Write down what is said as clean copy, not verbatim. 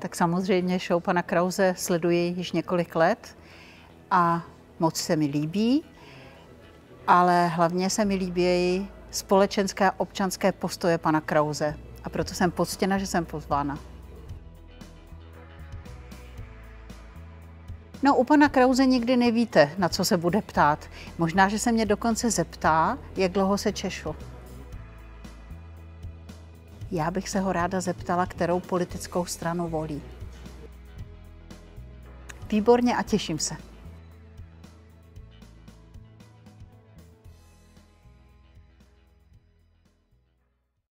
Tak samozřejmě show pana Krause sleduji již několik let a moc se mi líbí, ale hlavně se mi líbí společenské a občanské postoje pana Krause a proto jsem poctěna, že jsem pozvána. No, u pana Krause nikdy nevíte, na co se bude ptát. Možná, že se mě dokonce zeptá, jak dlouho se češu. Já bych se ho ráda zeptala, kterou politickou stranu volí. Výborně a těším se.